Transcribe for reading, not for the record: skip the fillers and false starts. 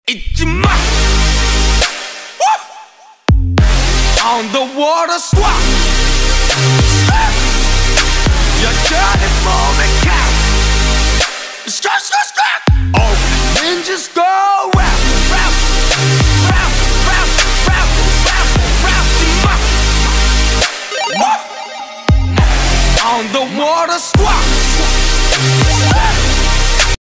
잊지마. On the water squat. 여전히 몸에 count. Strut, strut, strut. Oh, ninjas go round, round, round, round, round, round, round. On the water squat.